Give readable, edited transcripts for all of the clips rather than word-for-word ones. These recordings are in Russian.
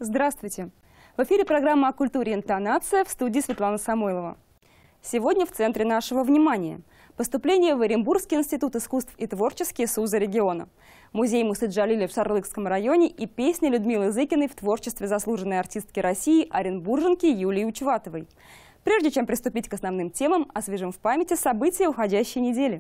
Здравствуйте! В эфире программа о культуре «Интонация», в студии Светлана Самойлова. Сегодня в центре нашего внимания поступление в Оренбургский институт искусств и творческие СУЗы региона, музей Мусы Джалиля в Шарлыкском районе и песни Людмилы Зыкиной в творчестве заслуженной артистки России, оренбурженки Юлии Учватовой. Прежде чем приступить к основным темам, освежим в памяти события уходящей недели.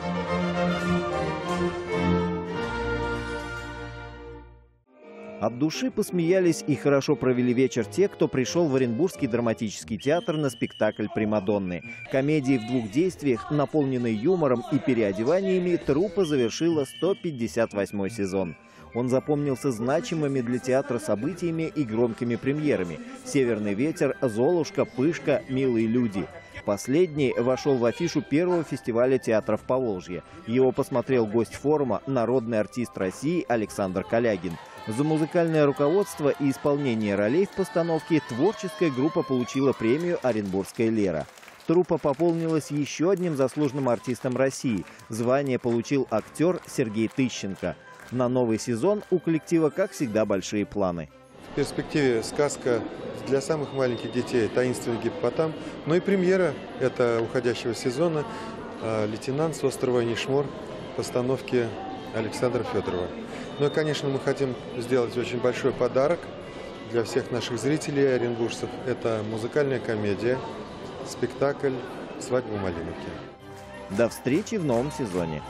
От души посмеялись и хорошо провели вечер те, кто пришел в Оренбургский драматический театр на спектакль «Примадонны». Комедии в двух действиях, наполненной юмором и переодеваниями, труппа завершила 158-й сезон. Он запомнился значимыми для театра событиями и громкими премьерами: «Северный ветер», «Золушка», «Пышка», «Милые люди». Последний вошел в афишу первого фестиваля театров Поволжья. Его посмотрел гость форума, народный артист России Александр Калягин. За музыкальное руководство и исполнение ролей в постановке творческая группа получила премию «Оренбургская Лера». Труппа пополнилась еще одним заслуженным артистом России. Звание получил актер Сергей Тыщенко. На новый сезон у коллектива, как всегда, большие планы. В перспективе сказка для самых маленьких детей «Таинственный гиппопотам». Ну и премьера это уходящего сезона «Лейтенант с острова Нишмор» в постановке Александра Федорова. Ну и, конечно, мы хотим сделать очень большой подарок для всех наших зрителей оренбуржцев. Это музыкальная комедия, спектакль «Свадьба в Малиновке». До встречи в новом сезоне.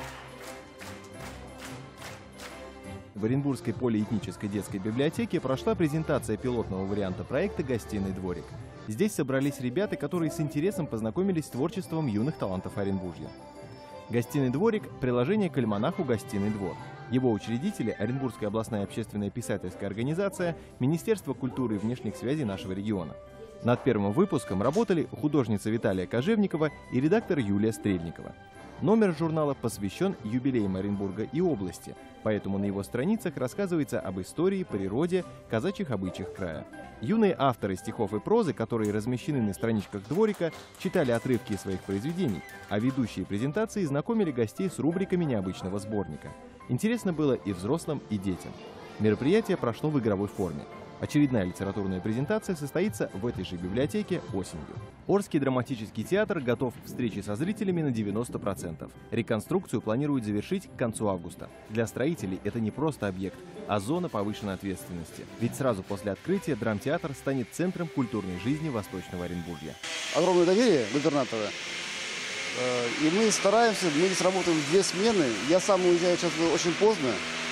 В Оренбургской полиэтнической детской библиотеке прошла презентация пилотного варианта проекта «Гостиный дворик». Здесь собрались ребята, которые с интересом познакомились с творчеством юных талантов Оренбуржья. «Гостиный дворик» – приложение к альманаху «Гостиный двор». Его учредители – Оренбургская областная общественная писательская организация, Министерство культуры и внешних связей нашего региона. Над первым выпуском работали художница Виталия Кожевникова и редактор Юлия Стрельникова. Номер журнала посвящен юбилеям Оренбурга и области, поэтому на его страницах рассказывается об истории, природе, казачьих обычаях края. Юные авторы стихов и прозы, которые размещены на страничках дворика, читали отрывки из своих произведений, а ведущие презентации знакомили гостей с рубриками необычного сборника. Интересно было и взрослым, и детям. Мероприятие прошло в игровой форме. Очередная литературная презентация состоится в этой же библиотеке осенью. Орский драматический театр готов к встрече со зрителями на 90%. Реконструкцию планируют завершить к концу августа. Для строителей это не просто объект, а зона повышенной ответственности. Ведь сразу после открытия драмтеатр станет центром культурной жизни Восточного Оренбуржья. Огромное доверие губернатора. И мы стараемся, мы здесь работаем в 2 смены. Я сам уезжаю сейчас очень поздно.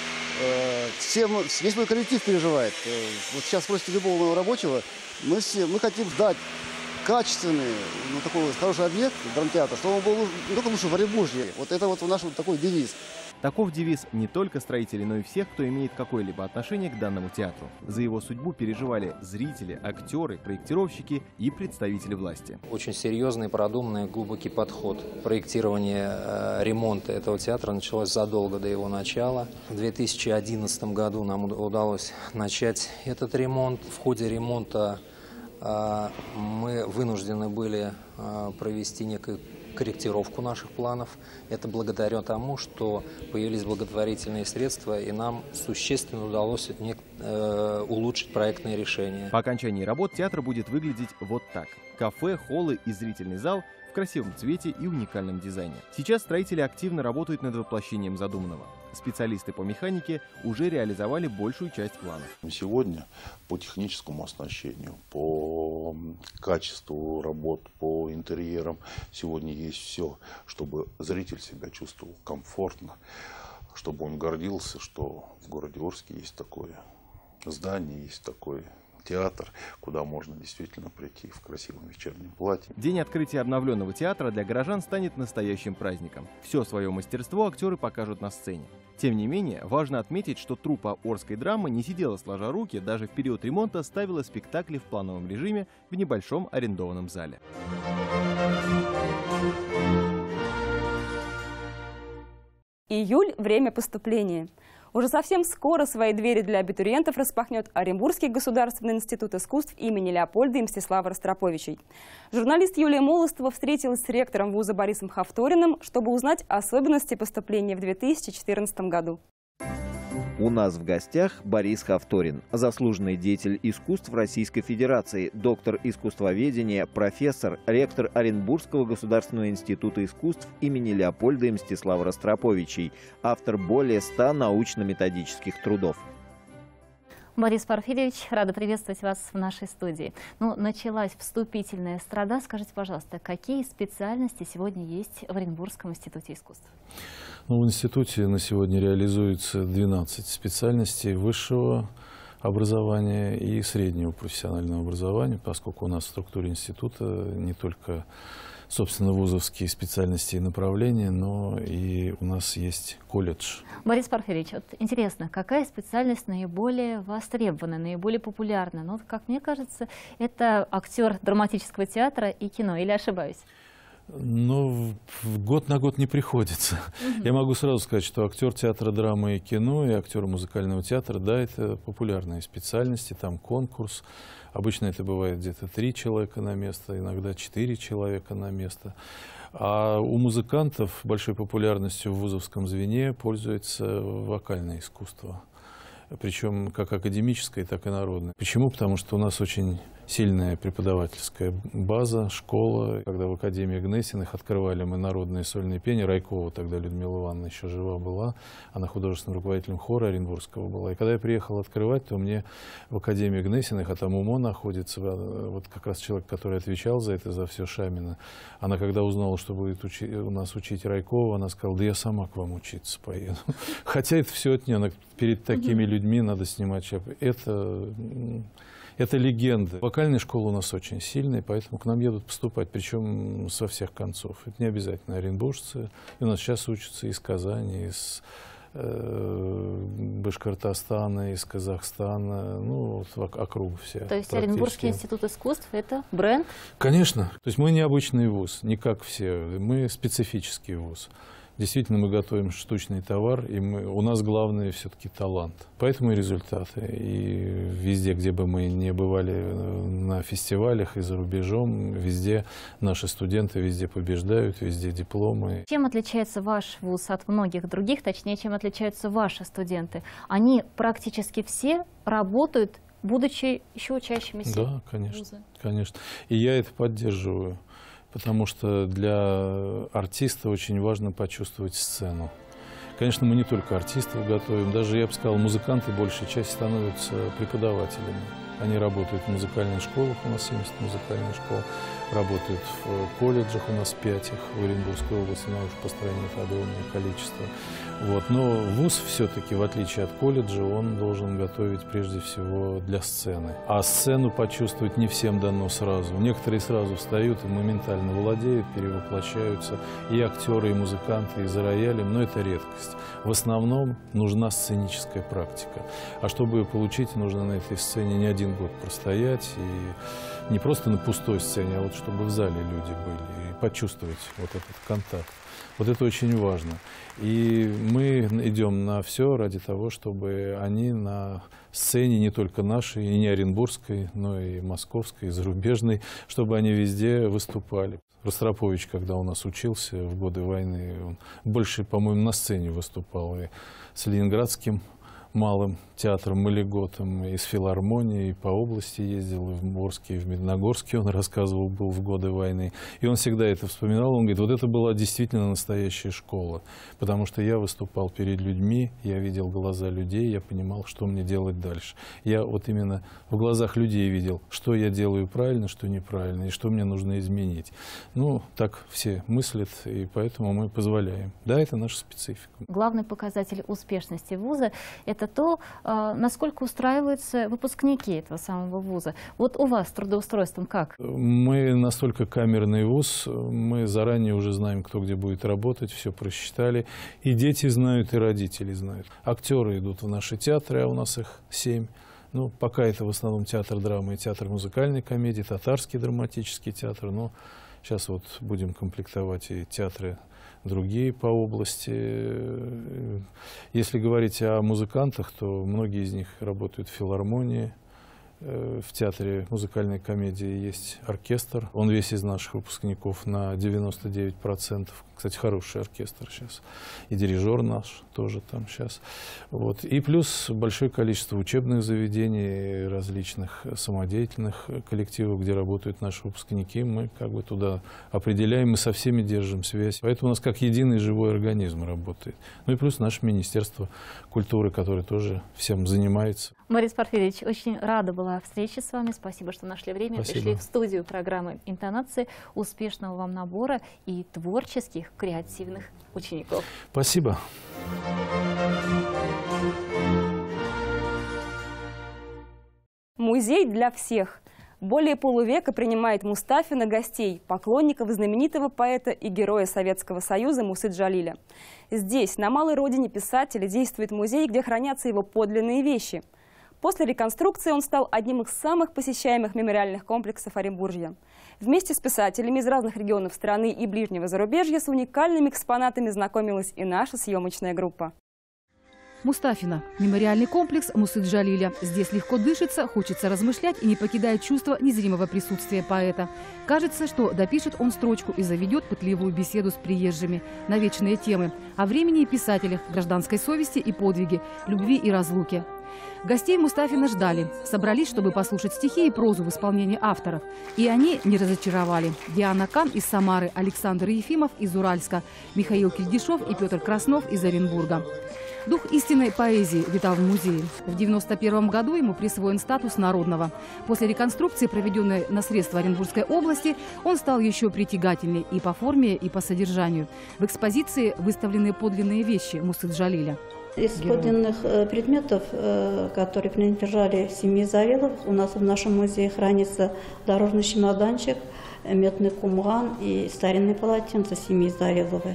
Весь мой коллектив переживает. Вот сейчас спросите любого моего рабочего, мы хотим дать качественный, такой хороший объект, драмтеатр, чтобы он был не только лучше в Оренбуржье. Вот это вот наш такой девиз. Таков девиз не только строителей, но и всех, кто имеет какое-либо отношение к данному театру. За его судьбу переживали зрители, актеры, проектировщики и представители власти. Очень серьезный, продуманный, глубокий подход. Проектирование ремонта этого театра началось задолго до его начала. В 2011 году нам удалось начать этот ремонт. В ходе ремонта мы вынуждены были провести некую корректировку наших планов. Это благодаря тому, что появились благотворительные средства, и нам существенно удалось улучшить проектные решения. По окончании работ театр будет выглядеть вот так. Кафе, холлы и зрительный зал в красивом цвете и уникальном дизайне. Сейчас строители активно работают над воплощением задуманного. Специалисты по механике уже реализовали большую часть планов. Сегодня по техническому оснащению, по качеству работ, по интерьерам сегодня есть все, чтобы зритель себя чувствовал комфортно, чтобы он гордился, что в городе Орске есть такое здание, есть такой театр, куда можно действительно прийти в красивом вечернем платье. День открытия обновленного театра для горожан станет настоящим праздником. Все свое мастерство актеры покажут на сцене. Тем не менее, важно отметить, что труппа Орской драмы не сидела сложа руки, даже в период ремонта ставила спектакли в плановом режиме в небольшом арендованном зале. Июль – время поступления. Уже совсем скоро свои двери для абитуриентов распахнет Оренбургский государственный институт искусств имени Леопольда и Мстислава Ростроповичей. Журналист Юлия Молостова встретилась с ректором вуза Борисом Хавториным, чтобы узнать особенности поступления в 2014 году. У нас в гостях Борис Хавторин, заслуженный деятель искусств Российской Федерации, доктор искусствоведения, профессор, ректор Оренбургского государственного института искусств имени Леопольда и Мстислава Ростроповичей, автор более 100 научно-методических трудов. Борис Порфирьевич, рада приветствовать вас в нашей студии. Ну, началась вступительная страда. Скажите, пожалуйста, какие специальности сегодня есть в Оренбургском институте искусств? Ну, в институте на сегодня реализуется 12 специальностей высшего образования и среднего профессионального образования, поскольку у нас в структуре института не только, собственно, вузовские специальности и направления, но и у нас есть колледж. Борис Порфирьевич, вот интересно, какая специальность наиболее востребована, наиболее популярна? Ну, как мне кажется, это актер драматического театра и кино, или ошибаюсь? Ну, год на год не приходится. Я могу сразу сказать, что актер театра, драмы и кино и актер музыкального театра, да, это популярные специальности, там конкурс. Обычно это бывает где-то 3 человека на место, иногда 4 человека на место. А у музыкантов большой популярностью в вузовском звене пользуется вокальное искусство. Причем как академическое, так и народное. Почему? Потому что у нас очень сильная преподавательская база, школа. Когда в Академии Гнесиных открывали мы народные сольные пения, Райкова, тогда Людмила Ивановна еще жива была, она художественным руководителем хора Оренбургского была. И когда я приехал открывать, то мне в Академии Гнесиных, а там УМО находится, вот как раз человек, который отвечал за это, за все, Шамина, она когда узнала, что будет у нас учить Райкова, она сказала: да я сама к вам учиться поеду. Хотя это все от нее, перед такими людьми надо снимать шапку. Это легенда. Вокальная школа у нас очень сильная, поэтому к нам едут поступать, причем со всех концов. Это не обязательно оренбуржцы. И у нас сейчас учатся из Казани, из Башкортостана, из Казахстана, ну, вот округ все. То есть Оренбургский институт искусств – это бренд? Конечно. То есть мы необычный вуз, не как все. Мы специфический вуз. Действительно, мы готовим штучный товар, и у нас главное все-таки талант. Поэтому и результаты. И везде, где бы мы ни бывали на фестивалях и за рубежом, везде наши студенты везде побеждают, везде дипломы. Чем отличается ваш вуз от многих других, точнее, чем отличаются ваши студенты? Они практически все работают, будучи еще учащимися. Да, конечно, вуза. Конечно. И я это поддерживаю. Потому что для артиста очень важно почувствовать сцену. Конечно, мы не только артистов готовим, даже, я бы сказал, музыканты большей части становятся преподавателями. Они работают в музыкальных школах, у нас 70 музыкальных школ, работают в колледжах, у нас 5 их в Оренбургской области, но уж по стране это огромное количество. Вот. Но вуз все-таки, в отличие от колледжа, он должен готовить прежде всего для сцены. А сцену почувствовать не всем дано сразу. Некоторые сразу встают и моментально владеют, перевоплощаются. И актеры, и музыканты, и за роялем, но это редкость. В основном нужна сценическая практика. А чтобы ее получить, нужно на этой сцене не 1 год простоять, и не просто на пустой сцене, а вот чтобы в зале люди были, и почувствовать вот этот контакт. Вот это очень важно. И мы идем на все ради того, чтобы они на сцене не только нашей, и не оренбургской, но и московской, и зарубежной, чтобы они везде выступали. Ростропович, когда у нас учился в годы войны, он больше, по-моему, на сцене выступал. И с Ленинградским малым театром Малиготом, и с филармонией, и по области ездил, и в Орске, и в Медногорске, он рассказывал, был в годы войны. И он всегда это вспоминал, он говорит, вот это была действительно настоящая школа, потому что я выступал перед людьми, я видел глаза людей, я понимал, что мне делать дальше. Я вот именно в глазах людей видел, что я делаю правильно, что неправильно, и что мне нужно изменить. Ну, так все мыслят, и поэтому мы позволяем. Да, это наша специфика. Главный показатель успешности вуза – это то, насколько устраиваются выпускники этого самого вуза. Вот у вас с трудоустройством как? Мы настолько камерный вуз, мы заранее уже знаем, кто где будет работать, все просчитали. И дети знают, и родители знают. Актеры идут в наши театры, а у нас их 7. Ну, пока это в основном театр драмы и театр музыкальной комедии, татарский драматический театр. Но сейчас вот будем комплектовать и театры другие по области. Если говорить о музыкантах, то многие из них работают в филармонии, В театре музыкальной комедии есть оркестр. Он весь из наших выпускников на 99%. Кстати, хороший оркестр сейчас. И дирижер наш тоже там сейчас. Вот. И плюс большое количество учебных заведений, различных самодеятельных коллективов, где работают наши выпускники. Мы как бы туда определяем, мы со всеми держим связь. Поэтому у нас как единый живой организм работает. Ну и плюс наше Министерство культуры, которое тоже всем занимается. Борис Порфирьевич, очень рада была встрече с вами. Спасибо, что нашли время. Спасибо. Пришли в студию программы «Интонации». Успешного вам набора и творческих, креативных учеников. Спасибо. Музей для всех. Более полувека принимает Мустафина гостей, поклонников знаменитого поэта и героя Советского Союза Мусы Джалиля. Здесь, на малой родине писателя, действует музей, где хранятся его подлинные вещи. После реконструкции он стал одним из самых посещаемых мемориальных комплексов Оренбуржья. Вместе с писателями из разных регионов страны и ближнего зарубежья с уникальными экспонатами знакомилась и наша съемочная группа. Мустафина. Мемориальный комплекс Мусы Джалиля. Здесь легко дышится, хочется размышлять и не покидает чувство незримого присутствия поэта. Кажется, что допишет он строчку и заведет пытливую беседу с приезжими на вечные темы о времени и писателях, гражданской совести и подвиге, любви и разлуке. Гостей Мустафина ждали. Собрались, чтобы послушать стихи и прозу в исполнении авторов. И они не разочаровали. Диана Кан из Самары, Александр Ефимов из Уральска, Михаил Кильдишов и Петр Краснов из Оренбурга. Дух истинной поэзии витал в музее. В 1991 году ему присвоен статус народного. После реконструкции, проведенной на средства Оренбургской области, он стал еще притягательнее и по форме, и по содержанию. В экспозиции выставлены подлинные вещи Мусы Джалиля. Из подлинных предметов, которые принадлежали семье Завеловых, у нас в нашем музее хранится дорожный чемоданчик, медный кумган и старинные полотенца семьи Завеловой.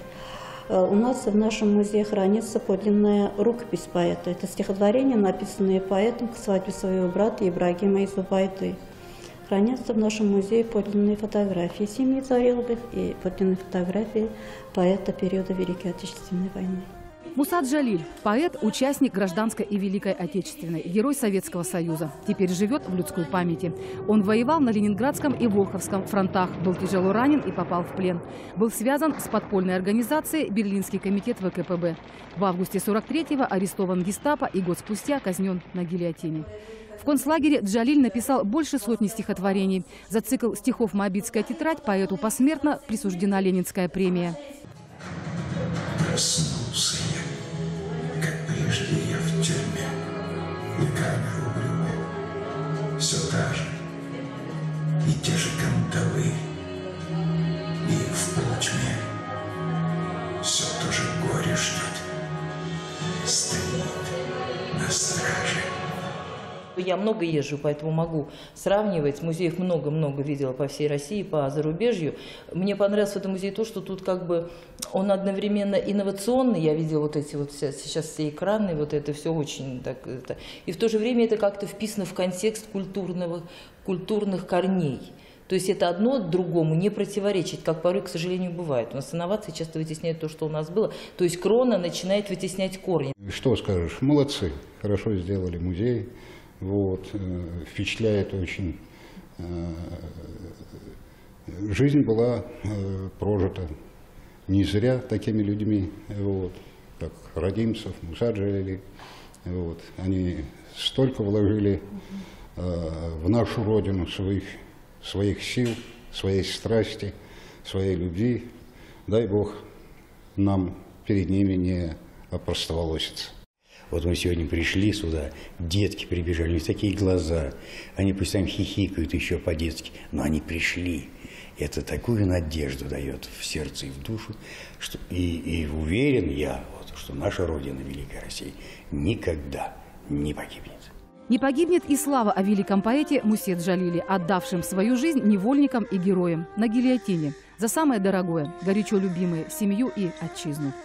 У нас в нашем музее хранится подлинная рукопись поэта. Это стихотворения, написанные поэтом к свадьбе своего брата Ибрагима Изубайды. Хранятся в нашем музее подлинные фотографии семьи Завеловых и подлинные фотографии поэта периода Великой Отечественной войны. Муса Джалиль – поэт, участник Гражданской и Великой Отечественной, герой Советского Союза. Теперь живет в людской памяти. Он воевал на Ленинградском и Волховском фронтах, был тяжело ранен и попал в плен. Был связан с подпольной организацией «Берлинский комитет ВКПБ». В августе 1943-го арестован гестапо и год спустя казнен на гильотине. В концлагере Джалиль написал больше сотни стихотворений. За цикл стихов «Моабитская тетрадь» поэту посмертно присуждена Ленинская премия. Проснулся я, как прежде я в тюрьме, и камеру угрюмую, все та же, и те же кандалы, и в полутьме все то же горе ждет, стоит на страже. Я много езжу, поэтому могу сравнивать. Музеев много-много видела по всей России, по зарубежью. Мне понравилось в этом музее то, что тут как бы он одновременно инновационный. Я видела вот эти вот сейчас все экраны, вот это все очень так. И в то же время это как-то вписано в контекст культурных корней. То есть это одно другому не противоречит, как порой, к сожалению, бывает. У нас инновации часто вытесняют то, что у нас было. То есть крона начинает вытеснять корни. Что скажешь? Молодцы, хорошо сделали музей. Вот, впечатляет очень. Жизнь была прожита не зря такими людьми, вот, как Радимцев, Муса Джалили. Вот, они столько вложили в нашу родину своих сил, своей страсти, своей любви. Дай Бог нам перед ними не опростоволоситься. Вот мы сегодня пришли сюда, детки прибежали, у них такие глаза, они пусть там хихикают еще по-детски, но они пришли. Это такую надежду дает в сердце и в душу, что, и уверен я, вот, что наша Родина, Великая Россия, никогда не погибнет. Не погибнет и слава о великом поэте Мусе Джалиле, отдавшем свою жизнь невольникам и героям на гильотине за самое дорогое, горячо любимое семью и отчизну.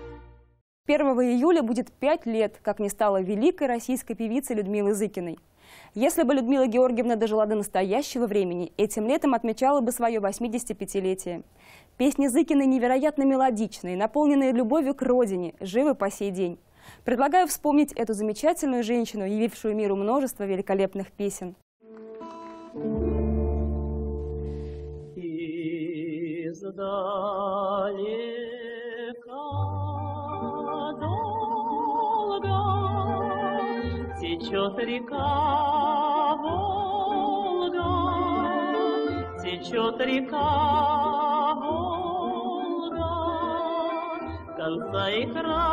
Июля будет 5 лет, как не стало великой российской певицы Людмилы Зыкиной. Если бы Людмила Георгиевна дожила до настоящего времени, этим летом отмечала бы свое 85-летие. Песни Зыкиной невероятно мелодичные, наполненные любовью к родине, живы по сей день. Предлагаю вспомнить эту замечательную женщину, явившую миру множество великолепных песен. Издалека долго течет река Волга, течет река Волга, конца и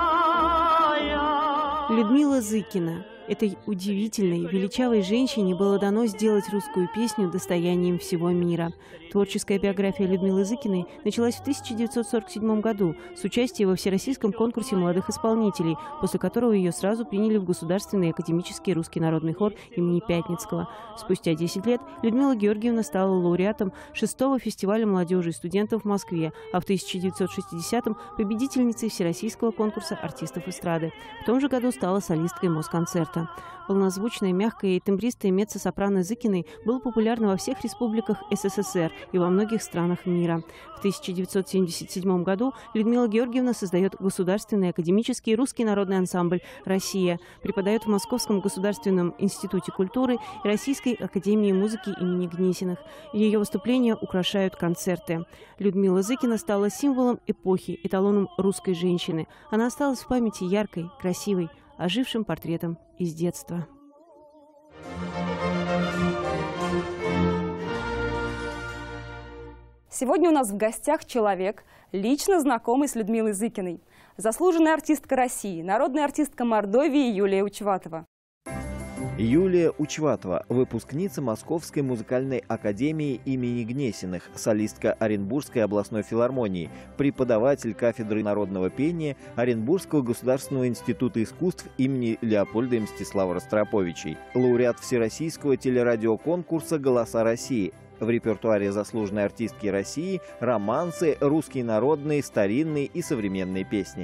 края. Людмила Зыкина. Этой удивительной, величавой женщине было дано сделать русскую песню достоянием всего мира. Творческая биография Людмилы Зыкиной началась в 1947 году с участия во Всероссийском конкурсе молодых исполнителей, после которого ее сразу приняли в Государственный академический русский народный хор имени Пятницкого. Спустя 10 лет Людмила Георгиевна стала лауреатом 6-го фестиваля молодежи и студентов в Москве, а в 1960-м победительницей Всероссийского конкурса артистов эстрады. В том же году стала солисткой Москонцерта. Полнозвучная, мягкая и тембристая меццо-сопрано Зыкиной было популярно во всех республиках СССР и во многих странах мира. В 1977 году Людмила Георгиевна создает Государственный академический русский народный ансамбль «Россия», преподает в Московском государственном институте культуры и Российской академии музыки имени Гнесиных. Ее выступления украшают концерты. Людмила Зыкина стала символом эпохи, эталоном русской женщины. Она осталась в памяти яркой, красивой, ожившим портретом из детства. Сегодня у нас в гостях человек, лично знакомый с Людмилой Зыкиной. Заслуженная артистка России, народная артистка Мордовии Юлия Учватова. Юлия Учватова – выпускница Московской музыкальной академии имени Гнесиных, солистка Оренбургской областной филармонии, преподаватель кафедры народного пения Оренбургского государственного института искусств имени Леопольда и Мстислава Ростроповичей, лауреат Всероссийского телерадиоконкурса «Голоса России». В репертуаре заслуженной артистки России романсы, русские народные, старинные и современные песни.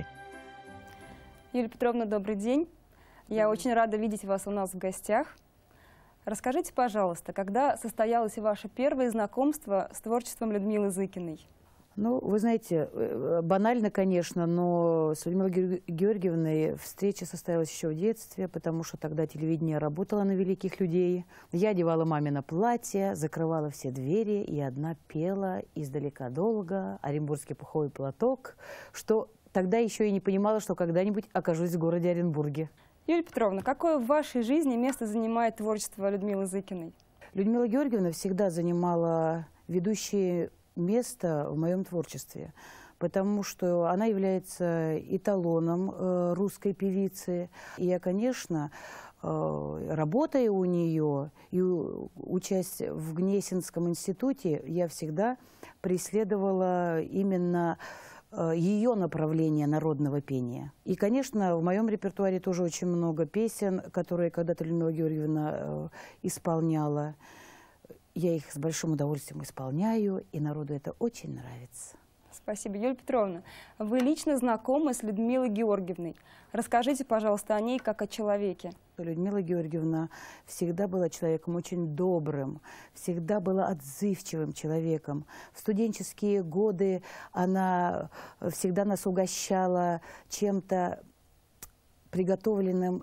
Юлия Петровна, добрый день. Я очень рада видеть вас у нас в гостях. Расскажите, пожалуйста, когда состоялось ваше первое знакомство с творчеством Людмилы Зыкиной? Ну, вы знаете, банально, конечно, но с Людмилой Георгиевной встреча состоялась еще в детстве, потому что тогда телевидение работало на великих людей. Я одевала мамино платье, закрывала все двери, и одна пела издалека долго «Оренбургский пуховый платок», что тогда еще и не понимала, что когда-нибудь окажусь в городе Оренбурге. Юлия Петровна, какое в вашей жизни место занимает творчество Людмилы Зыкиной? Людмила Георгиевна всегда занимала ведущее место в моем творчестве, потому что она является эталоном русской певицы. И я, конечно, работая у нее и учась в Гнесинском институте, я всегда преследовала именно ее направление народного пения. И, конечно, в моем репертуаре тоже очень много песен, которые когда-то Людмила Георгиевна исполняла. Я их с большим удовольствием исполняю, и народу это очень нравится. Спасибо. Юлия Петровна, вы лично знакомы с Людмилой Георгиевной. Расскажите, пожалуйста, о ней как о человеке. Людмила Георгиевна всегда была человеком очень добрым, всегда была отзывчивым человеком. В студенческие годы она всегда нас угощала чем-то приготовленным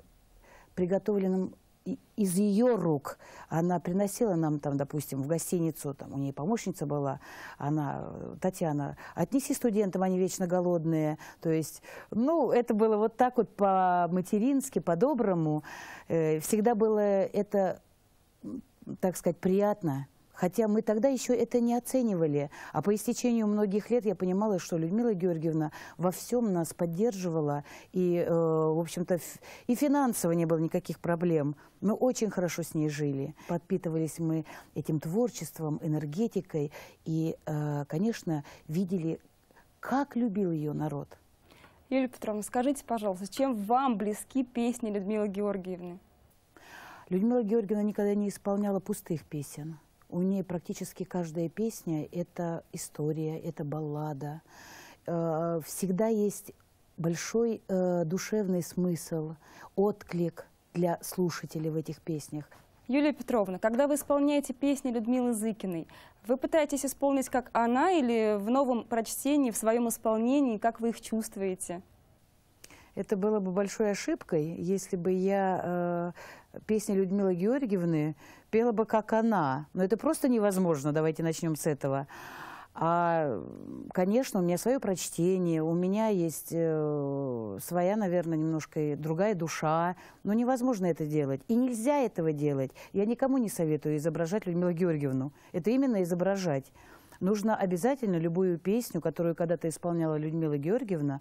из ее рук. Она приносила нам, там, допустим, в гостиницу, там, у нее помощница была, Татьяна, отнеси студентам, они вечно голодные. То есть, ну, это было вот так вот по-матерински, по-доброму. Всегда было это, так сказать, приятно. Хотя мы тогда еще это не оценивали. А по истечению многих лет я понимала, что Людмила Георгиевна во всем нас поддерживала. И, в общем-то, и финансово не было никаких проблем. Мы очень хорошо с ней жили. Подпитывались мы этим творчеством, энергетикой. И, конечно, видели, как любил ее народ. Юлия Петровна, скажите, пожалуйста, чем вам близки песни Людмилы Георгиевны? Людмила Георгиевна никогда не исполняла пустых песен. У нее практически каждая песня – это история, это баллада. Всегда есть большой душевный смысл, отклик для слушателей в этих песнях. Юлия Петровна, когда вы исполняете песни Людмилы Зыкиной, вы пытаетесь исполнить как она или в новом прочтении, в своем исполнении, как вы их чувствуете? Это было бы большой ошибкой, если бы я песни Людмилы Георгиевны пела бы как она. Но это просто невозможно, давайте начнем с этого. Конечно, у меня свое прочтение, у меня есть своя, наверное, немножко другая душа, но невозможно это делать. И нельзя этого делать. Я никому не советую изображать Людмилу Георгиевну. Это именно изображать. Нужно обязательно любую песню, которую когда-то исполняла Людмила Георгиевна,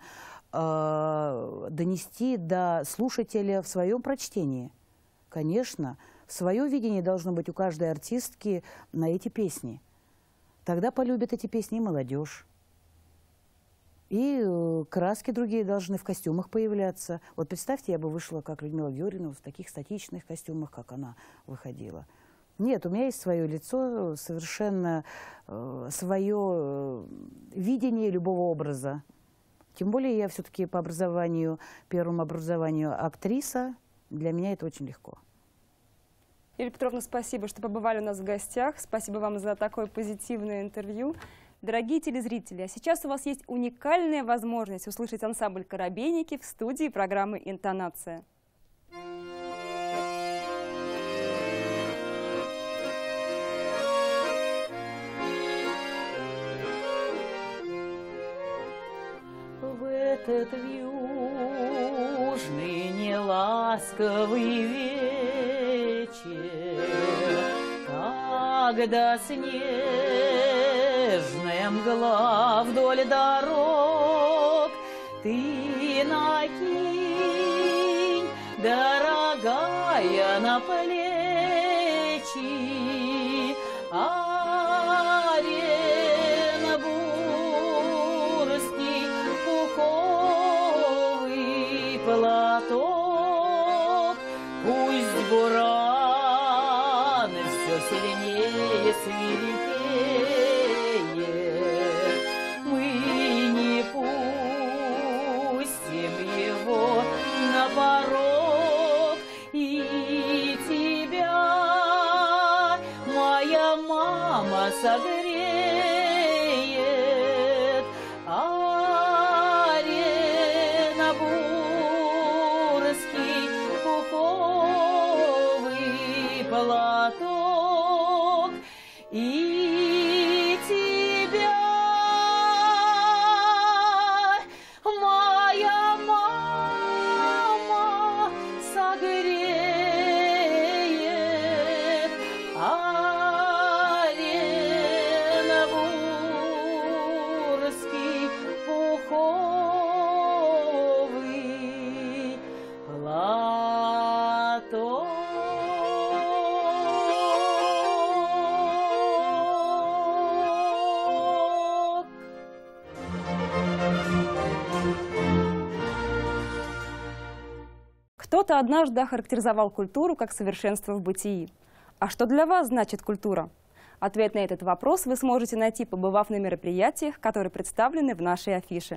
донести до слушателя в своем прочтении. Конечно, свое видение должно быть у каждой артистки на эти песни. Тогда полюбят эти песни и молодежь. И краски другие должны в костюмах появляться. Вот представьте, я бы вышла, как Людмила Георгиевна, в таких статичных костюмах, как она выходила. Нет, у меня есть свое лицо, совершенно свое видение любого образа. Тем более я все-таки по образованию, первому образованию актриса. Для меня это очень легко. Юлия Петровна, спасибо, что побывали у нас в гостях. Спасибо вам за такое позитивное интервью. Дорогие телезрители, а сейчас у вас есть уникальная возможность услышать ансамбль «Коробейники» в студии программы «Интонация». В этот южный неласковый вечер, когда снежная мгла вдоль дорог, ты накинь, дорогая, на плечи оренбургский пуховый платок. Пусть буран все сильнее свирепеет, мы не пустим его на порог. И тебя моя мама согреет, оренбургский пуховый платок. И тебя моя мама согреет, оренбургский пуховый платок. Кто-то однажды охарактеризовал культуру как совершенство в бытии. А что для вас значит культура? Ответ на этот вопрос вы сможете найти, побывав на мероприятиях, которые представлены в нашей афише.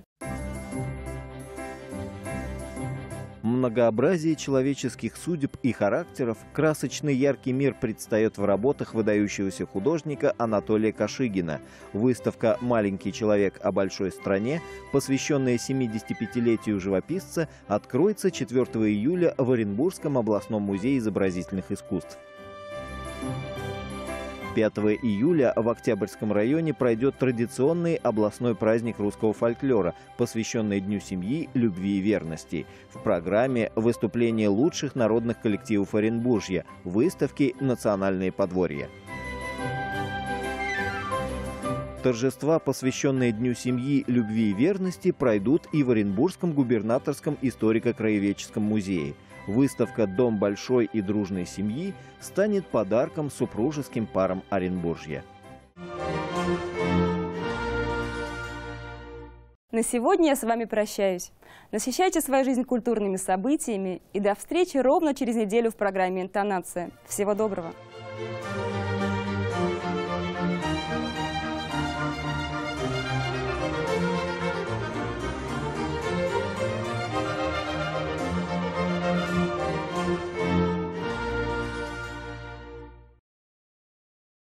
Многообразие человеческих судеб и характеров, красочный яркий мир предстает в работах выдающегося художника Анатолия Кашигина. Выставка «Маленький человек о большой стране», посвященная 75-летию живописца, откроется 4 июля в Оренбургском областном музее изобразительных искусств. 5 июля в Октябрьском районе пройдет традиционный областной праздник русского фольклора, посвященный Дню семьи, любви и верности. В программе выступления лучших народных коллективов Оренбуржья, выставки «Национальные подворья». Торжества, посвященные Дню семьи, любви и верности, пройдут и в Оренбургском губернаторском историко-краеведческом музее. Выставка «Дом большой и дружной семьи» станет подарком супружеским парам Оренбуржья. На сегодня я с вами прощаюсь. Насыщайте свою жизнь культурными событиями и до встречи ровно через неделю в программе «Интонация». Всего доброго!